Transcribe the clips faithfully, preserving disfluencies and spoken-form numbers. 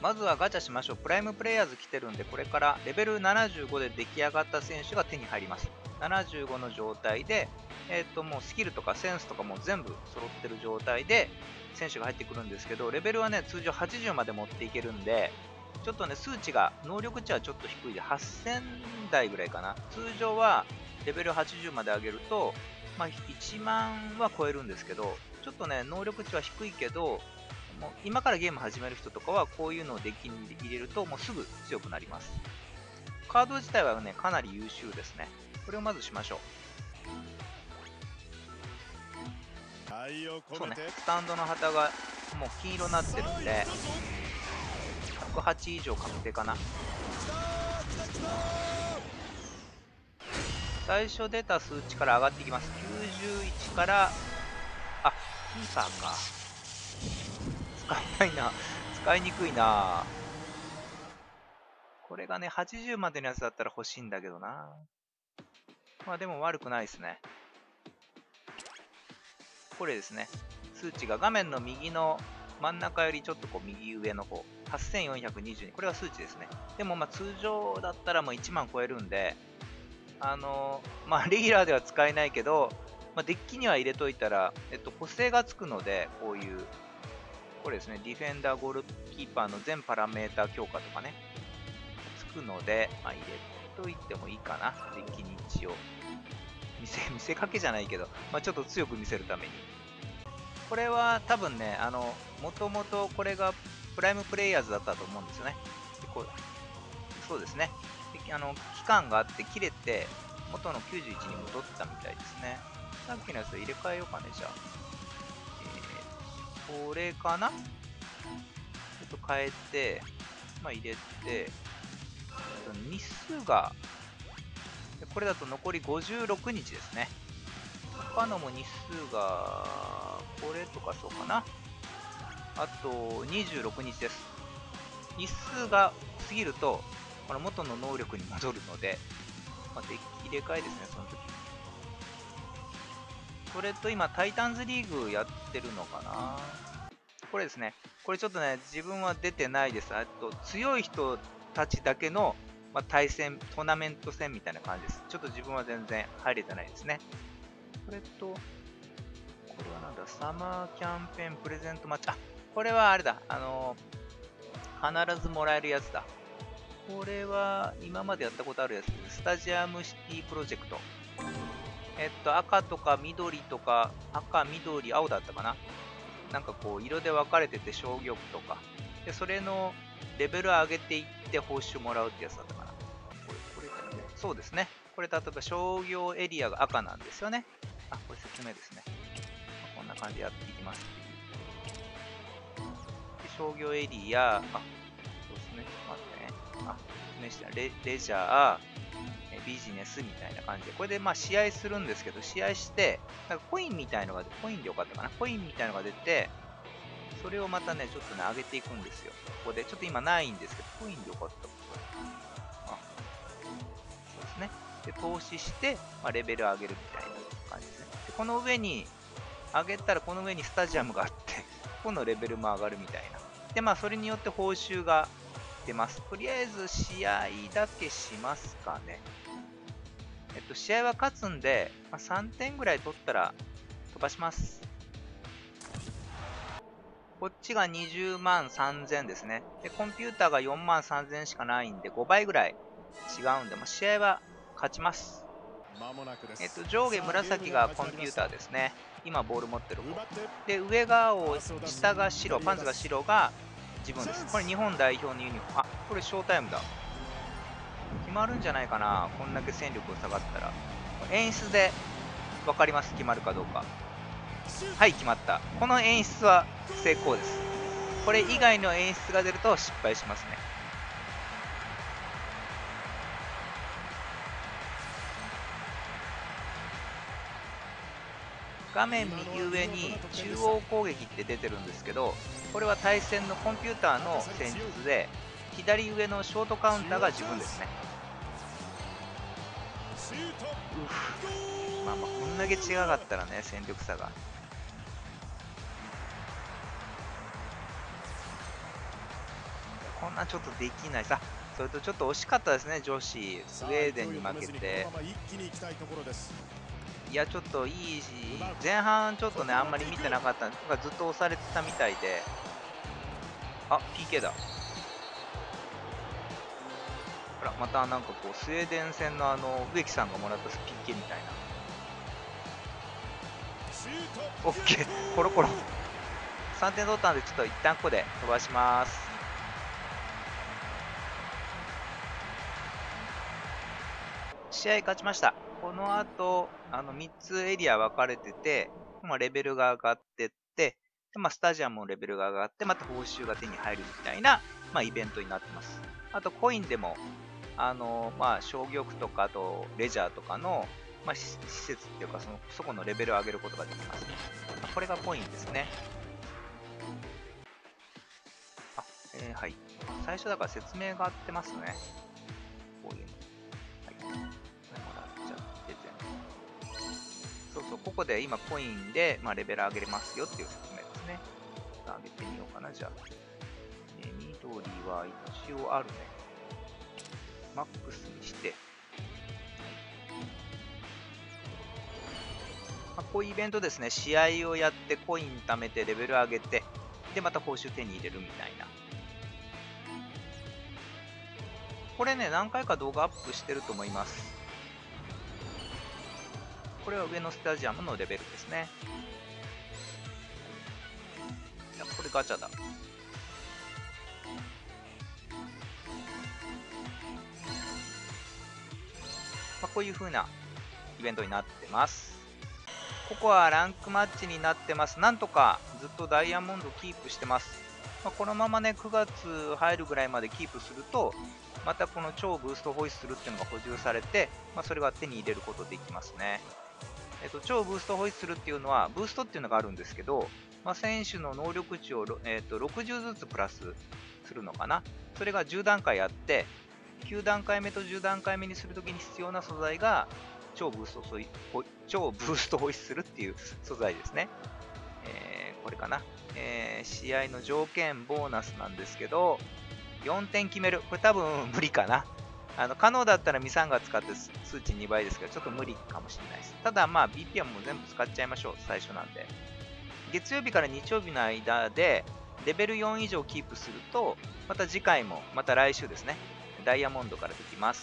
まずはガチャしましょう。プライムプレイヤーズ来てるんで、これからレベルななじゅうごで出来上がった選手が手に入ります。ななじゅうごの状態で、えっともうスキルとかセンスとかも全部揃ってる状態で選手が入ってくるんですけど、レベルはね、通常はちじゅうまで持っていけるんで、ちょっとね、数値が、能力値はちょっと低いで、はっせんだいぐらいかな。通常はレベルはちじゅうまで上げると、まあ、いちまんは超えるんですけど、ちょっとね、能力値は低いけど、もう今からゲーム始める人とかはこういうのをデッキに入れるともうすぐ強くなります。カード自体はね、かなり優秀ですね。これをまずしましょう。そうね、スタンドの旗がもう金色になってるんで、ひゃくはち以上確定かな。最初出た数値から上がっていきます。きゅうじゅういちから、あ、キーパーか。使えないな。使いにくいな。これがね、はちじゅうまでのやつだったら欲しいんだけどな。まあでも悪くないですね。これですね。数値が画面の右の真ん中よりちょっとこう右上の方。はっせんよんひゃくにじゅうに。これが数値ですね。でもまあ通常だったらもういちまん超えるんで、あのー、まあレギュラーでは使えないけど、まあ、デッキには入れといたら、えっと、補正がつくので、こういう、これですね、ディフェンダー、ゴールキーパーの全パラメータ強化とかね、つくので、まあ、入れといてもいいかな、デッキに一応。見せ、見せかけじゃないけど、まあ、ちょっと強く見せるために。これは多分ね、あの、もともとこれがプライムプレイヤーズだったと思うんですよね。でこうそうですね。であの、期間があって切れて、元のきゅうじゅういちに戻ったみたいですね。さっきのやつを入れ替えようかね、じゃあ。えー、これかなちょっと変えて、まあ入れて、日数が、これだと残りごじゅうろくにちですね。他のも日数が、これとかそうかな。あとにじゅうろくにちです。日数が過ぎると、この元の能力に戻るので、まあ、デッキ入れ替えですね、その時に。それと今、タイタンズリーグやってるのかな。これですね。これちょっとね、自分は出てないです。あと、強い人たちだけの、まあ、対戦、トーナメント戦みたいな感じです。ちょっと自分は全然入れてないですね。これと、これはなんだ、サマーキャンペーンプレゼントマッチ。あ、これはあれだ。あのー、必ずもらえるやつだ。これは今までやったことあるやつです。スタジアムシティプロジェクト。えっと、赤とか緑とか、赤、緑、青だったかな。なんかこう、色で分かれてて、商業区とか。で、それのレベル上げていって報酬もらうってやつだったかな。これ、これだよね。そうですね。これ、例えば商業エリアが赤なんですよね。あ、これ説明ですね。こんな感じでやっていきます。で商業エリア、あ、そうですね。ちょっと待ってね。あ、説明してレ、レジャー、ビジネスみたいな感じで、これでまあ試合するんですけど、試合して、なんかコインみたいのが、コインでよかったかな、コインみたいのが出て、それをまたね、ちょっとね、上げていくんですよ。ここで、ちょっと今ないんですけど、コインでよかった。あ、そうですね。で、投資して、まあ、レベル上げるみたいな感じですね。で、この上に、上げたらこの上にスタジアムがあって、このレベルも上がるみたいな。で、まあ、それによって報酬が出ます。とりあえず試合だけしますかね。えっと、試合は勝つんで、まあ、さんてんぐらい取ったら飛ばします。こっちがにじゅうまんさんぜんですね。で、コンピューターがよんまんさんぜんしかないんで、ごばいぐらい違うんで、まあ、試合は勝ちます。えっと、上下紫がコンピューターですね。今ボール持ってる方。で、上が青、下が白、パンツが白が自分です。これ日本代表のユニフォーム。あ、これショータイムだ。決まるんじゃないかな。こんだけ戦力が下がったら。演出で分かります。決まるかどうか。はい、決まった。この演出は成功です。これ以外の演出が出ると失敗しますね。画面右上に中央攻撃って出てるんですけど、これは対戦のコンピューターの戦術で、左上のショートカウンターが自分ですね。うふ、まあまあこんだけ違かったらね、戦力差が。 こんなんちょっとできないさ。それとちょっと惜しかったですね、女子。スウェーデンに負けて。いや、ちょっといいし、前半ちょっとね、あんまり見てなかったんで、ずっと押されてたみたいで。あ、ピーケー だ。ほら、またなんかこう、スウェーデン戦のあの、植木さんがもらった ピーケー みたいな。オッケー、コロコロ。さんてん取ったんで、ちょっと一旦ここで飛ばします。試合勝ちました。この後、あのみっつエリア分かれてて、まあ、レベルが上がってって、でまあ、スタジアムもレベルが上がって、また報酬が手に入るみたいな、まあ、イベントになってます。あと、コインでも、あのまあ、商業区とか、あとレジャーとかの、まあ、施設っていうかその、そこのレベルを上げることができます。まあ、これがコインですね。あ、えー、はい。最初だから説明が合ってますね。こういうの。はい。もらっちゃって全部。そうそう、ここで今コインで、まあ、レベル上げれますよっていう説明ですね。上げてみようかな、じゃあ。えー、緑は一応あるね。マックスにして。まあ、こういうイベントですね、試合をやってコイン貯めてレベル上げて、で、また報酬手に入れるみたいな。これね、何回か動画アップしてると思います。これは上のスタジアムのレベルですね。いや、これガチャだ。まあ、こういう風なイベントになってます。ここはランクマッチになってます。なんとかずっとダイヤモンドキープしてます。まあ、このままね、くがつ入るぐらいまでキープすると、またこの超ブーストホイッスルっていうのが補充されて、まあ、それが手に入れることできますね。えっと、超ブーストホイッスルっていうのは、ブーストっていうのがあるんですけど、まあ、選手の能力値を、えっと、ろくじゅうずつプラスするのかな。それがじゅうだんかいあって、きゅうだんかいめとじゅうだんかいめにするときに必要な素材が、超ブーストホイ超ブーストホイッスルっていう素材ですね。えー、これかな。えー、試合の条件、ボーナスなんですけど、よんてん決める。これ多分無理かな。あの可能だったらミサンガ使って数値にばいですけど、ちょっと無理かもしれないです。ただ、まあ、ビーピー はもう全部使っちゃいましょう。最初なんで。月曜日から日曜日の間で、レベルよん以上キープすると、また次回も、また来週ですね、ダイヤモンドからできます。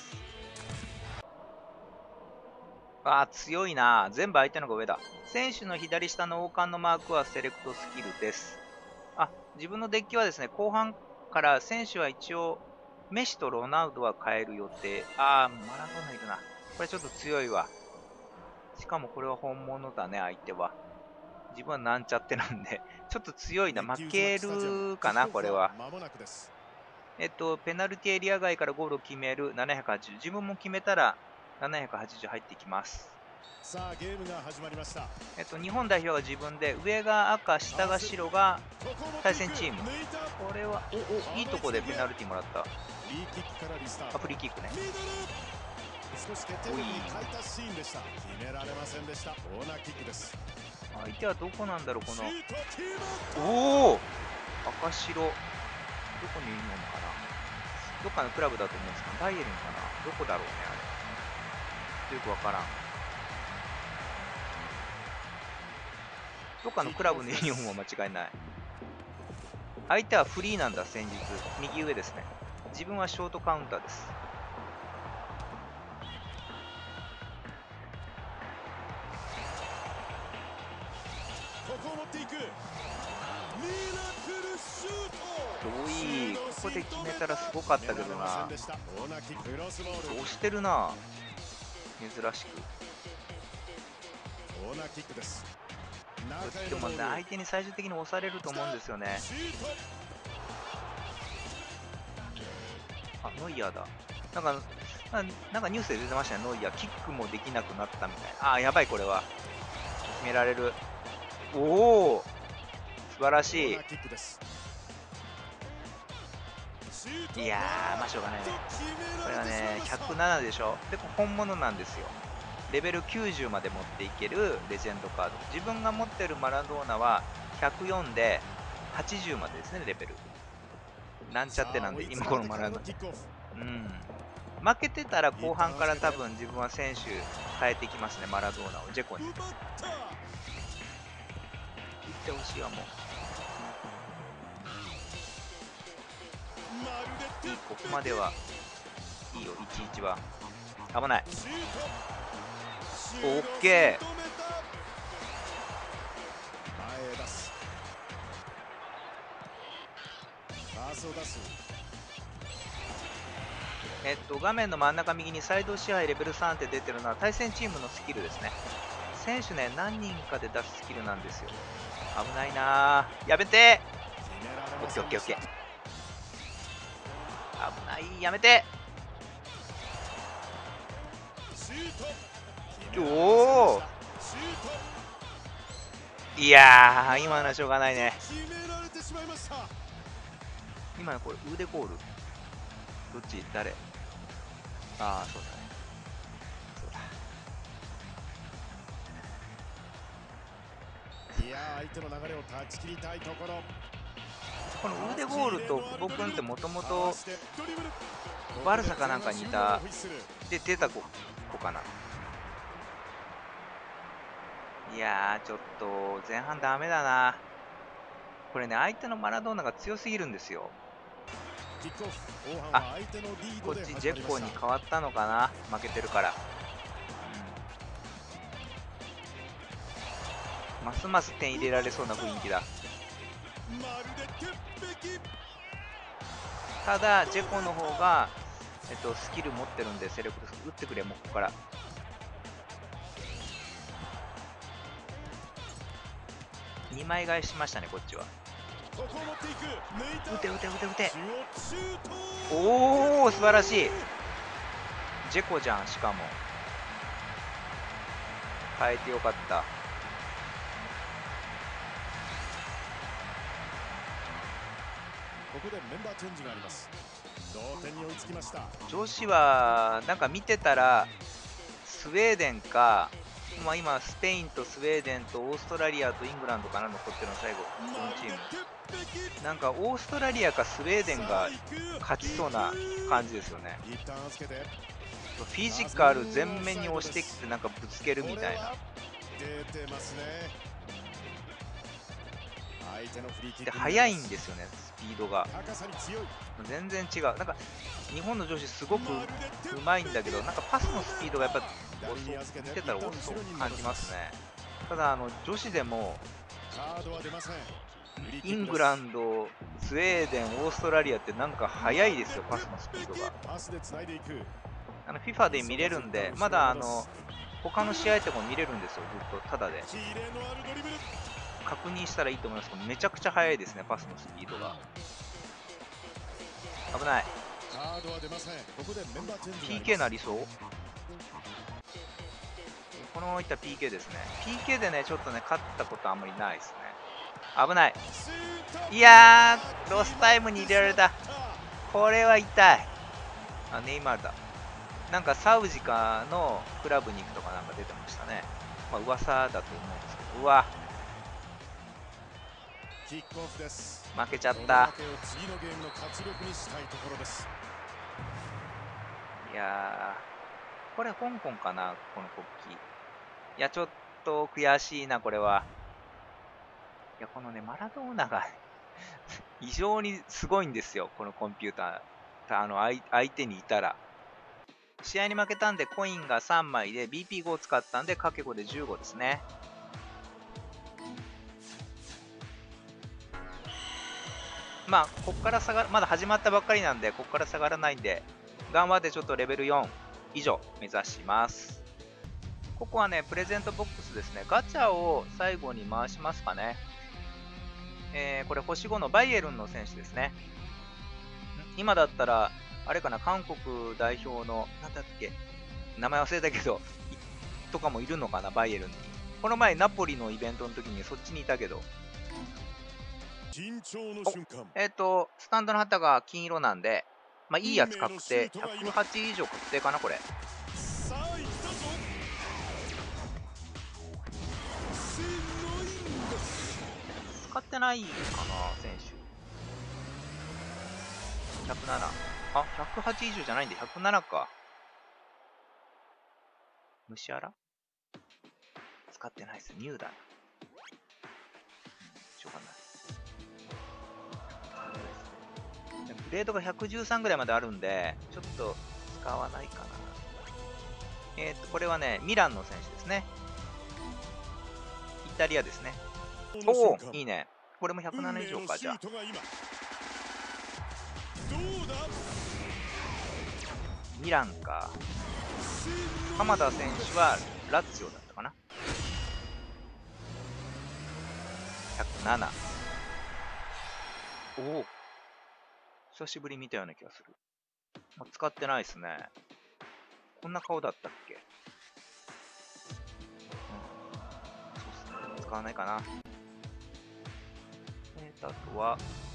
ああ、強いな。全部相手のが上だ。選手の左下の王冠のマークはセレクトスキルです。あ、自分のデッキはですね、後半から選手は一応、メッシとロナウドは変える予定。ああ、マラドーナいるな。これちょっと強いわ。しかもこれは本物だね、相手は。自分はなんちゃってなんで、ちょっと強いな。負けるかな、これは。えっと、ペナルティエリア外からゴールを決めるななひゃくはちじゅう。自分も決めたらななひゃくはちじゅう入ってきます。 さあゲームが始まりました。 えっと、日本代表が自分で、上が赤、下が白が対戦チーム。これは、お、お、いいとこでペナルティもらった。あ、フリーキックね。 少し決定的に欠いたシーンでした。決められませんでした。コーナーキックです。 相手はどこなんだろう、この。おお、赤白。どこにいるのかな。どっかのクラブだと思うんですか。バイエルンかな。どこだろうね、あれ。よくわからん。どっかのクラブのユニフォームは間違いない。相手はフリーなんだ、戦術。右上ですね。自分はショートカウンターです。 ここを持っていく。ミラクルシュート。 遠い。ここで決めたらすごかったけどな。押してるな。珍しく。 コーナーキックです。 でもね、相手に最終的に押されると思うんですよね。あ、ノイヤーだ。なんか、なんかニュースで出てましたね、ノイヤー。キックもできなくなったみたいな。あー、やばい、これは。決められる。おお、素晴らしい。いやー、まあしょうがないね。これはね、ひゃくななでしょ。で、本物なんですよ。レベルきゅうじゅうまで持っていけるレジェンドカード。自分が持ってるマラドーナはひゃくよんではちじゅうまでですね、レベル。 なんちゃってなんで、今このマラドーナ。うん。負けてたら後半から多分自分は選手変えてきますね、マラドーナを。ジェコに。行ってほしいわ、もう。いい、ここまではいいよ、いちいちは。危ない。オッケー。えっと、画面の真ん中右にサイド支配レベルさんって出てるのは対戦チームのスキルですね。選手ね、何人かで出すスキルなんですよ。危ないなー。やめてー。オッケーオッケーオッケー。危ない、やめて。おお。いやー、今のはしょうがないね。今のこれ腕ゴール。どっち誰？ああ、そうだね。そうだ。 いやー、相手の流れを断ち切りたいところ。 この腕ゴールと久保君ってもともとバルサかなんかにいたで出た子子かな。いやー、ちょっと前半ダメだな。これね、相手のマラドーナが強すぎるんですよ。あ、こっちジェコに変わったのかな、負けてるから。うん、ますます点入れられそうな雰囲気だ。ただジェコの方が、えっと、スキル持ってるんで、セレクト打ってくれ、もうここから。にまい返しましたね、こっちは。打て打て打て打て。おお、素晴らしい。ジェコじゃん、しかも変えてよかった。 ここでメンバーチェンジがあります。同点に追いつきました。 女子はなんか見てたらスウェーデンか、まあ、今スペインとスウェーデンとオーストラリアとイングランドかな、残ってるの最後このチーム。なんかオーストラリアかスウェーデンが勝ちそうな感じですよね。フィジカル全面に押してきてなんかぶつけるみたいな。で速いんですよね、スピードが全然違う。なんか日本の女子すごくうまいんだけど、なんかパスのスピードがやっぱ遅見てたら遅く感じますね。ただあの女子でもイングランド、スウェーデン、オーストラリアってなんか速いですよ、パスのスピードが。あの フィファ で見れるんで、まだあの他の試合でも見れるんですよ、ずっとタダで。確認したらいいと思いますけど、めちゃくちゃ速いですね、パスのスピードが。危ない。 ピーケー なりそう。このままいったら ピーケー ですね。 ピーケー でねちょっとね勝ったことあんまりないですね。危ない。いやー、ロスタイムに入れられた。これは痛い。あ、ネイマールだ。なんかサウジかのクラブに行くとかなんか出てましたね。まあ噂だと思うんですけど。うわ、負けちゃった。いやー、これ香港かな、この国旗。いや、ちょっと悔しいな、これは。いや、このね、マラドーナが異常にすごいんですよ、このコンピューター。あの相、相手にいたら。試合に負けたんで、コインがさんまいで、ビーピーご を使ったんで、かけごでじゅうごですね。まあ、ここから下がる、まだ始まったばっかりなんで、ここから下がらないんで、頑張ってちょっとレベルよん以上目指します。ここはね、プレゼントボックスですね。ガチャを最後に回しますかね。えー、これ星ごのバイエルンの選手ですね。今だったら、あれかな、韓国代表の、なんだっけ、名前忘れたけど、とかもいるのかな、バイエルンに。この前、ナポリのイベントの時にそっちにいたけど。えっ、ー、と、スタンドの旗が金色なんで、まあいいやつ確定。ひゃくはち以上確定かな、これ。使ってないかな、選手。 ひゃくなな。あ、ひゃくはち以上じゃないんでひゃくななか。虫荒使ってないです。ニューだな。しょうがない。グレードがひゃくじゅうさんぐらいまであるんで、ちょっと使わないかな。えっと、これはね、ミランの選手ですね。イタリアですね。おお、いいね。これもひゃくなな以上か、じゃあ。ミランか。鎌田選手はラツィオだったかな。ひゃくなな。おお。久しぶり見たような気がする。使ってないですね。こんな顔だったっけ？うん。そうっすね。使わないかな。えーと、あとは、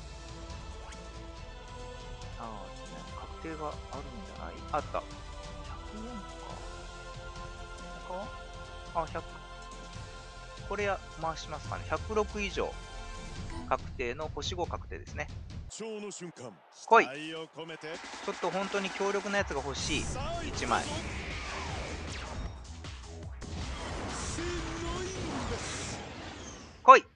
ああ、確定があるんじゃない？あった。ひゃくよんか。他は？あ、ひゃく。これや回しますかね。ひゃくろく以上。確定の星ご確定ですね。来い。ちょっと本当に強力なやつが欲しい。いちまい。来い。ひ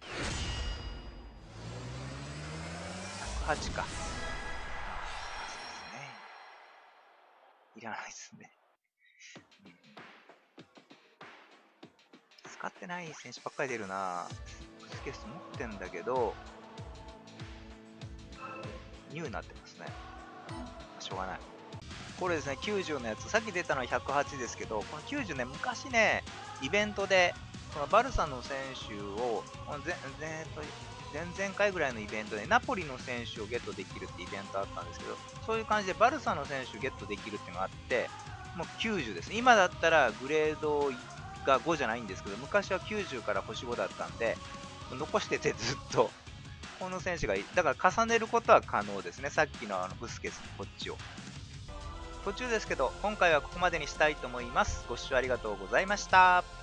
ゃくはちか。そうですね。いらないですね。うん、使ってない選手ばっかり出るな。スケス持ってんだけど、ニューになってますね。しょうがない。これですね、きゅうじゅうのやつ、さっき出たのはひゃくはちですけど、このきゅうじゅうね、昔ね、イベントで、このバルサの選手を、前々回ぐらいのイベントで、ナポリの選手をゲットできるってイベントあったんですけど、そういう感じでバルサの選手をゲットできるっていうのがあって、もうきゅうじゅうですね。今だったらグレードがごじゃないんですけど、昔はきゅうじゅうから星ごだったんで、残しててずっと、この選手がいい。だから重ねることは可能ですね。さっきのあのブスケスのこっちを。途中ですけど、今回はここまでにしたいと思います。ご視聴ありがとうございました。